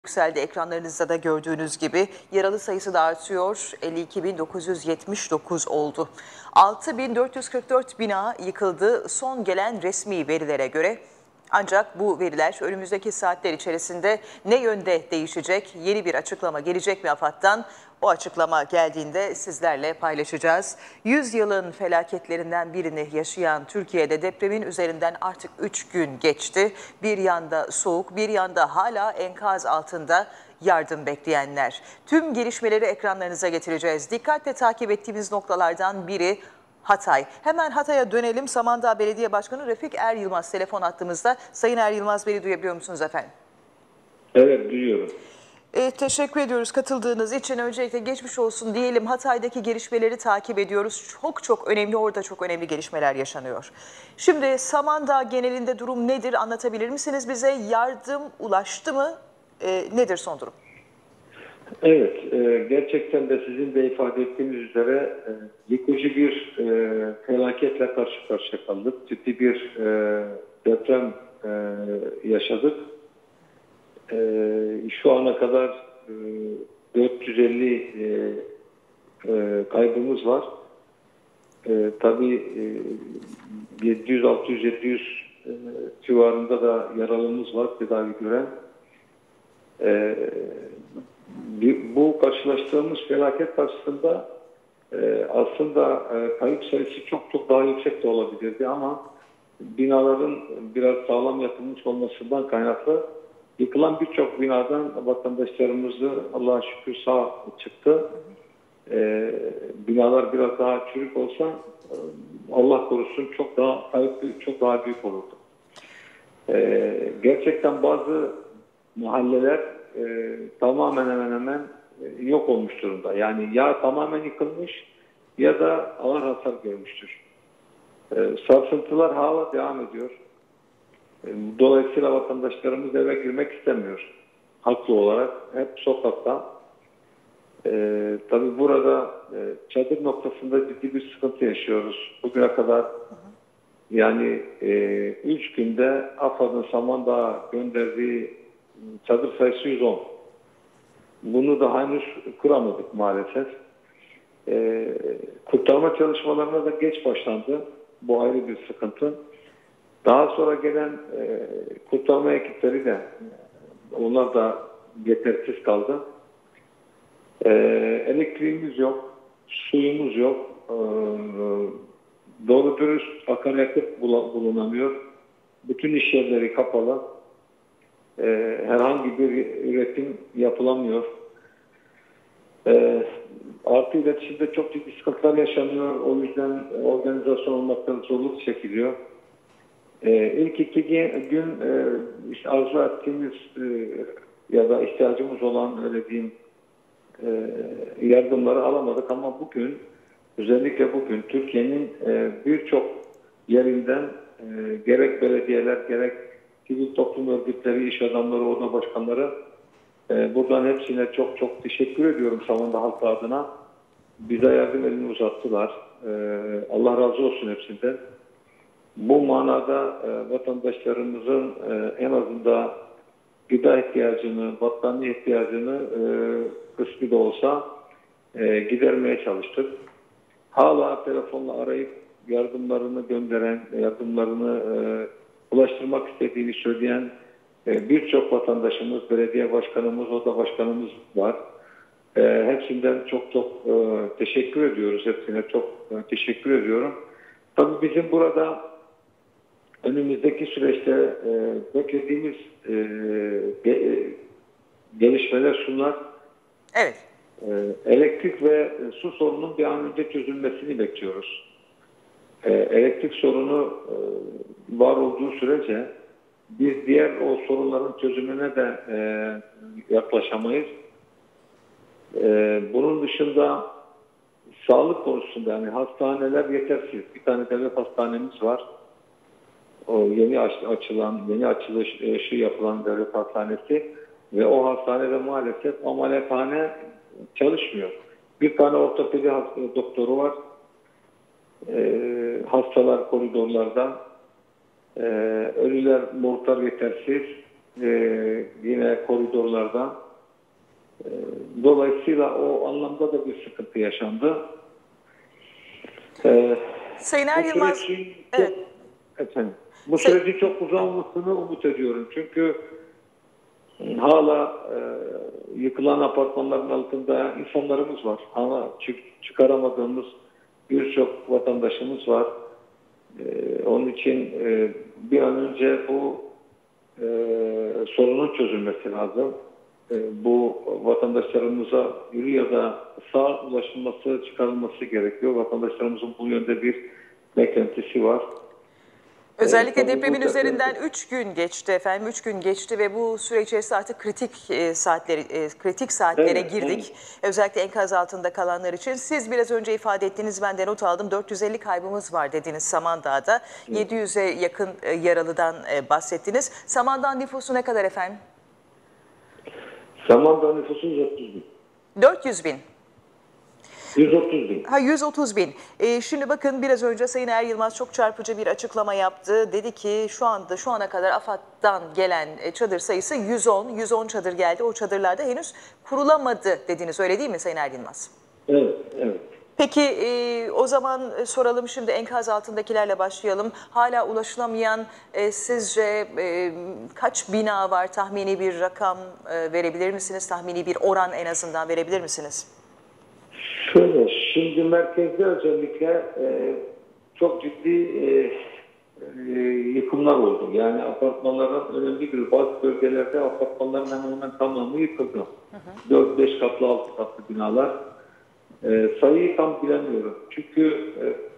Yükseldi, ekranlarınızda da gördüğünüz gibi yaralı sayısı da artıyor. 52.979 oldu. 6.444 bina yıkıldı son gelen resmi verilere göre. Ancak bu veriler önümüzdeki saatler içerisinde ne yönde değişecek? Yeni bir açıklama gelecek mi AFAD'dan? O açıklama geldiğinde sizlerle paylaşacağız. 100 yılın felaketlerinden birini yaşayan Türkiye'de depremin üzerinden artık 3 gün geçti. Bir yanda soğuk, bir yanda hala enkaz altında yardım bekleyenler. Tüm gelişmeleri ekranlarınıza getireceğiz. Dikkatle takip ettiğimiz noktalardan biri Hatay. Hemen Hatay'a dönelim. Samandağ Belediye Başkanı Refik Er Yılmaz telefon attığımızda. Sayın Er Yılmaz, beni duyabiliyor musunuz efendim? Evet, duyuyorum. Teşekkür ediyoruz katıldığınız için. Öncelikle geçmiş olsun diyelim. Hatay'daki gelişmeleri takip ediyoruz. Çok önemli, orada çok önemli gelişmeler yaşanıyor. Şimdi Samandağ genelinde durum nedir, anlatabilir misiniz bize? Yardım ulaştı mı? Nedir son durum? Evet, gerçekten de sizin de ifade ettiğiniz üzere yıkıcı bir felaketle karşı karşıya kaldık. Ciddi bir deprem yaşadık. Şu ana kadar 450 kaybımız var. Tabii 700, 600, 700 civarında da yaralımız var tedavi gören. Bu karşılaştığımız felaket karşısında aslında kayıp sayısı çok daha yüksek de olabilirdi ama binaların biraz sağlam yapılmış olmasından kaynaklı yıkılan birçok binadan vatandaşlarımızı Allah'a şükür sağ çıktı. Binalar biraz daha çürük olsa Allah korusun çok daha büyük olurdu. Gerçekten bazı mahalleler tamamen hemen yok olmuş durumda. Yani ya tamamen yıkılmış ya da ağır hasar görmüştür. Sarsıntılar hala devam ediyor. Dolayısıyla vatandaşlarımız eve girmek istemiyor. Haklı olarak hep sokakta. Tabii burada çadır noktasında ciddi bir sıkıntı yaşıyoruz. Bugüne kadar yani 3 günde AFAD'ın Samandağ'a gönderdiği çadır sayısı 110. Bunu da henüz kuramadık maalesef. Kurtarma çalışmalarına da geç başlandı. Bu ayrı bir sıkıntı. Daha sonra gelen kurtarma ekipleri de onlar da yetersiz kaldı. Elektriğimiz yok, suyumuz yok, doğru dürüst akaryakıt bulunamıyor. Bütün iş yerleri kapalı. Herhangi bir üretim yapılamıyor. Artı iletişimde çok ciddi sıkıntılar yaşanıyor. O yüzden organizasyon olmaktan zorluk çekiliyor. İlk 2 gün işte arzu ettiğimiz ya da ihtiyacımız olan öyle diyeyim yardımları alamadık ama bugün özellikle bugün Türkiye'nin birçok yerinden gerek belediyeler gerek sivil toplum örgütleri, iş adamları, oda başkanları buradan hepsine çok teşekkür ediyorum Samandağ halkı adına. Bize yardım elini uzattılar. Allah razı olsun hepsinden. Bu manada vatandaşlarımızın en azından gıda ihtiyacını, battaniye ihtiyacını kısmı da olsa gidermeye çalıştık. Hala telefonla arayıp yardımlarını gönderen, yardımlarını ulaştırmak istediğini söyleyen birçok vatandaşımız, belediye başkanımız, oda başkanımız var. Hepsinden çok teşekkür ediyoruz. Hepsine çok teşekkür ediyorum. Tabii bizim burada önümüzdeki süreçte beklediğimiz gelişmeler şunlar. Evet. Elektrik ve su sorununun bir an önce çözülmesini bekliyoruz. Elektrik sorunu var olduğu sürece biz diğer o sorunların çözümüne de yaklaşamayız. Bunun dışında sağlık konusunda yani hastaneler yetersiz. Bir tane devlet hastanemiz var. O yeni açılışı yapılan devlet hastanesi ve o hastanede maalesef ameliyathane çalışmıyor. Bir tane ortopedi doktoru var. Hastalar koridorlarda. Ölüler mortar yetersiz. yine koridorlardan. Dolayısıyla o anlamda da bir sıkıntı yaşandı. Sayın Bu Er Yılmaz, sürecin evet. bu sürecin çok uzanmasını umut ediyorum. Çünkü hala yıkılan apartmanların altında insanlarımız var. Ama çıkaramadığımız birçok vatandaşımız var. Onun için bir an önce bu sorunun çözülmesi lazım. Bu vatandaşlarımıza yürü ya da sağ ulaşılması, çıkarılması gerekiyor. Vatandaşlarımızın bu yönde bir beklentisi var. Özellikle Tabii depremin bu üzerinden 3 gün geçti efendim. 3 gün geçti ve bu süre içerisinde artık kritik saatlere Evet, girdik. Özellikle enkaz altında kalanlar için. Siz biraz önce ifade ettiğiniz, ben de not aldım. 450 kaybımız var dediniz Samandağ'da. 700'e yakın yaralıdan bahsettiniz. Samandağ nüfusu ne kadar efendim? Samandağ nüfusu 130 bin. 400 bin. 130 bin. 130 bin. Şimdi bakın, biraz önce Sayın Er Yılmaz çok çarpıcı bir açıklama yaptı. Dedi ki şu ana kadar AFAD'dan gelen çadır sayısı 110 çadır geldi. O çadırlarda henüz kurulamadı dediniz, öyle değil mi Sayın Er Yılmaz? Evet, evet. Peki o zaman soralım, şimdi enkaz altındakilerle başlayalım. Hala ulaşılamayan sizce kaç bina var? Tahmini bir rakam verebilir misiniz? Tahmini bir oran en azından verebilir misiniz? Şöyle, şimdi merkezde özellikle çok ciddi yıkımlar oldu. Yani apartmanların önemli bir bazı bölgelerde apartmanların hemen hemen tamamı yıkıldı. 4-5 katlı, 6 katlı binalar. Sayıyı tam bilemiyorum. Çünkü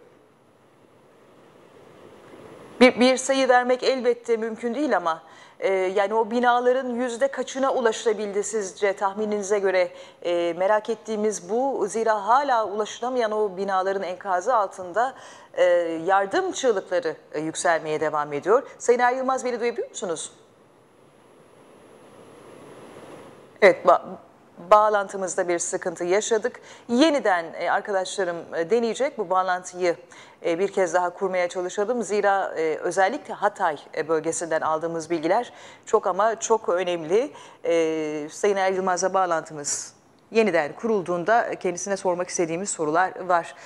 Bir sayı vermek elbette mümkün değil ama yani o binaların yüzde kaçına ulaşılabildi sizce, tahmininize göre? Merak ettiğimiz bu. Zira hala ulaşılamayan o binaların enkazı altında yardım çığlıkları yükselmeye devam ediyor. Sayın Er Yılmaz, beni duyabiliyor musunuz? Evet, bağlantımızda bir sıkıntı yaşadık. Yeniden arkadaşlarım deneyecek bu bağlantıyı, bir kez daha kurmaya çalışalım. Zira özellikle Hatay bölgesinden aldığımız bilgiler çok ama çok önemli. Sayın Er Yılmaz'la bağlantımız yeniden kurulduğunda kendisine sormak istediğimiz sorular var.